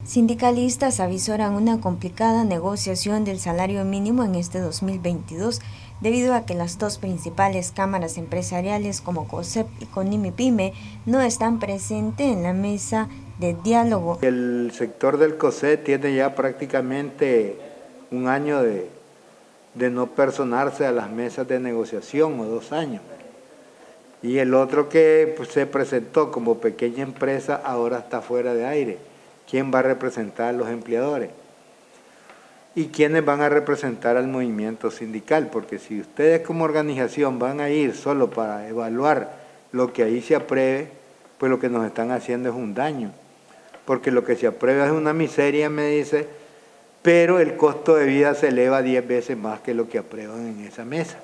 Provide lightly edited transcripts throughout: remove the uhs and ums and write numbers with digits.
Sindicalistas avisoran una complicada negociación del salario mínimo en este 2022 debido a que las dos principales cámaras empresariales como COSEP y CONIMI-PYME no están presentes en la mesa de diálogo. El sector del COSEP tiene ya prácticamente un año de no personarse a las mesas de negociación, o 2 años. Y el otro que se presentó como pequeña empresa ahora está fuera de aire. ¿Quién va a representar a los empleadores? ¿Y quiénes van a representar al movimiento sindical? Porque si ustedes como organización van a ir solo para evaluar lo que ahí se apruebe, pues lo que nos están haciendo es un daño. Porque lo que se aprueba es una miseria, me dice, pero el costo de vida se eleva 10 veces más que lo que aprueban en esa mesa.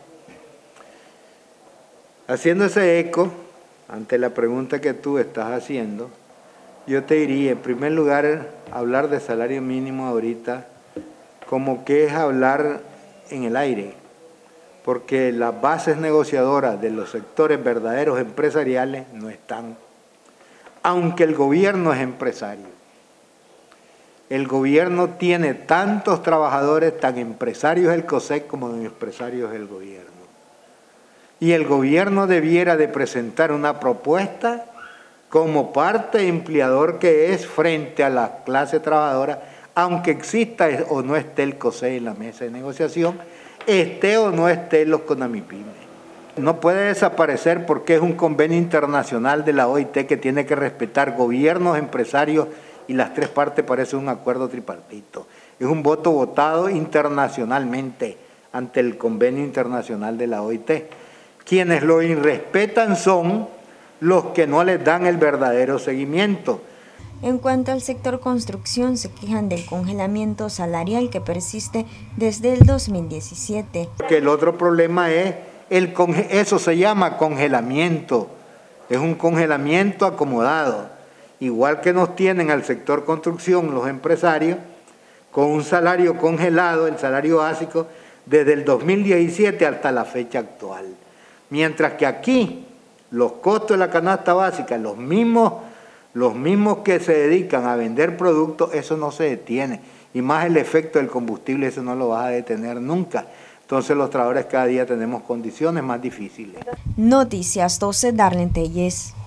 Haciendo ese eco, ante la pregunta que tú estás haciendo, yo te diría, en primer lugar, hablar de salario mínimo ahorita como que es hablar en el aire, porque las bases negociadoras de los sectores verdaderos empresariales no están, aunque el gobierno es empresario. El gobierno tiene tantos trabajadores, tan empresarios el COSEC como empresarios el gobierno. Y el gobierno debiera de presentar una propuesta como parte empleador que es frente a la clase trabajadora, aunque exista o no esté el COSEC en la mesa de negociación, esté o no esté los CONAMI-PYME. No puede desaparecer porque es un convenio internacional de la OIT que tiene que respetar gobiernos, empresarios y las tres partes, parece un acuerdo tripartito. Es un voto votado internacionalmente ante el convenio internacional de la OIT. Quienes lo irrespetan son los que no les dan el verdadero seguimiento. En cuanto al sector construcción, se quejan del congelamiento salarial que persiste desde el 2017. Porque el otro problema es, eso se llama congelamiento, es un congelamiento acomodado. Igual que nos tienen al sector construcción los empresarios, con un salario congelado, el salario básico, desde el 2017 hasta la fecha actual. Mientras que aquí, los costos de la canasta básica, los mismos que se dedican a vender productos, eso no se detiene. Y más el efecto del combustible, eso no lo vas a detener nunca. Entonces los trabajadores cada día tenemos condiciones más difíciles. Noticias 12, Darlene Telles.